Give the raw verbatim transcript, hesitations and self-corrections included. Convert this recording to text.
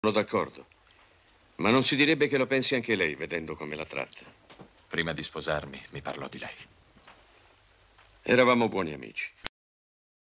Sono d'accordo. Ma non si direbbe che lo pensi anche lei, vedendo come la tratta. Prima di sposarmi, mi parlò di lei. Eravamo buoni amici.